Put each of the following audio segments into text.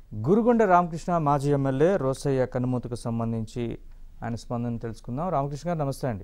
గురుగొండ రామకృష్ణ మాజీ ఎమ్మెల్యే రోసయ్య కన్నుమూతకు సంబంధించి ఆయన స్పందన తెలుసుకుందాం. రామకృష్ణ గారు నమస్తే అండి.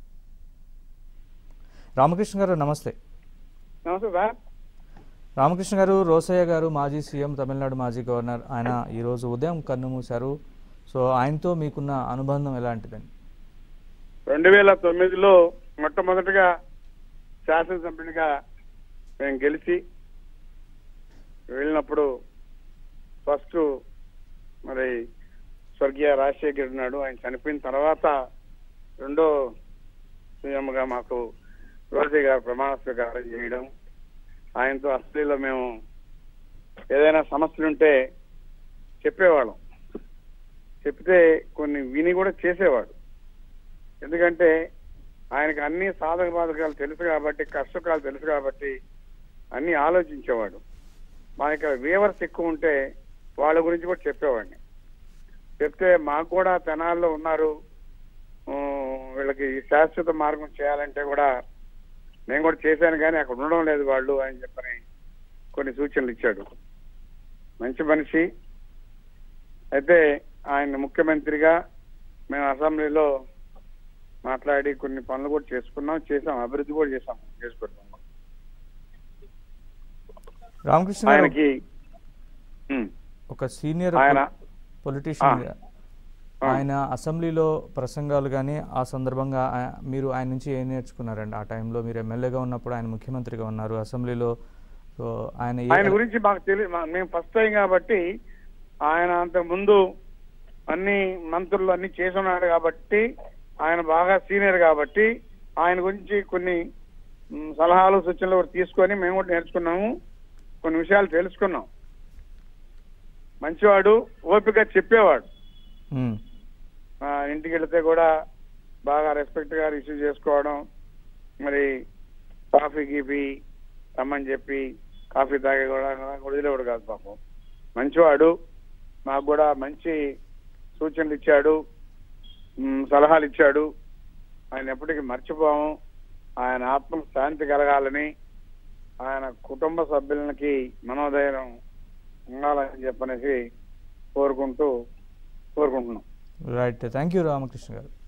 రామకృష్ణ గారు నమస్తే. నమస్తే సార్. రామకృష్ణ గారు, రోసయ్య గారు మాజీ సీఎం, తమిళనాడు మాజీ గవర్నర్, ఆయన ఈరోజు ఉదయం కన్నుమూశారు. సో ఆయనతో మీకున్న అనుబంధం ఎలాంటిదండి? 2009లో మొట్టమొదటిగా శాసనసభ్యునిగా మేము గెలిచి వెళ్ళినప్పుడు ఫస్ట్ మరి స్వర్గీయ రాజశేఖర్ ఉన్నాడు. ఆయన చనిపోయిన తర్వాత రెండో సీఎంగా మాకు రోసయ్య గారు ప్రమాణ స్వీకారం చేయడం, ఆయనతో అసెంబ్లీలో మేము ఏదైనా సమస్యలుంటే చెప్పేవాళ్ళం. చెప్తే కొన్ని విని కూడా చేసేవాడు. ఎందుకంటే ఆయనకు అన్ని సాధక బాధకాలు తెలుసు కాబట్టి, కష్టకాలు తెలుసు కాబట్టి అన్ని ఆలోచించేవాడు. మా ఇక్కడ వేవర్స్ ఎక్కువ ఉంటే వాళ్ళ గురించి కూడా చెప్పేవాడిని. చెప్తే మాకు కూడా తెనాల్లో ఉన్నారు, వీళ్ళకి శాశ్వత మార్గం చేయాలంటే కూడా నేను కూడా చేశాను కానీ అక్కడ ఉండడం లేదు వాళ్ళు అని చెప్పని కొన్ని సూచనలు ఇచ్చాడు. మంచి మనిషి. అయితే ఆయన ముఖ్యమంత్రిగా మేము అసెంబ్లీలో మాట్లాడి కొన్ని పనులు కూడా చేసాం, అభివృద్ధి కూడా చేసుకుంటాం. రామకృష్ణ ఆయనకి ఒక సీనియర్ ఆయన పొలిటీషియన్, ఆయన అసెంబ్లీలో ప్రసంగాలు కానీ ఆ సందర్భంగా మీరు ఆయన నుంచి ఏం నేర్చుకున్నారండి? ఆ టైంలో మీరు ఎమ్మెల్యేగా ఉన్నప్పుడు, ఆయన ముఖ్యమంత్రిగా ఉన్నారు అసెంబ్లీలో. సో ఆయన గురించి మాకు తెలియదు, మేము ఫస్ట్ టైం కాబట్టి. ఆయన అంతకు ముందు అన్ని మంత్రులు అన్ని చేస్తున్నాడు కాబట్టి, ఆయన బాగా సీనియర్ కాబట్టి ఆయన గురించి కొన్ని సలహాలు సూచనలు కూడా తీసుకొని మేము కూడా నేర్చుకున్నాము, కొన్ని విషయాలు తెలుసుకున్నాం. మంచివాడు, ఓపిక చెప్పేవాడు. ఇంటికి వెళితే కూడా బాగా రెస్పెక్ట్ గా రిసీవ్ చేసుకోవడం, మరి కాఫీ గీపీ రమ్మని చెప్పి కాఫీ తాగే కూడా వదిలేవాడు కాదు పాపం. మంచివాడు. మాకు కూడా మంచి సూచనలు ఇచ్చాడు, సలహాలు ఇచ్చాడు. ఆయన ఎప్పటికీ మర్చిపోము. ఆయన ఆత్మ శాంతి కలగాలని, ఆయన కుటుంబ సభ్యులకి మనోధైర్యం ఉండాలని చెప్పనేసి కోరుకుంటున్నాం. రైట్. థ్యాంక్ యూ రామకృష్ణ గారు.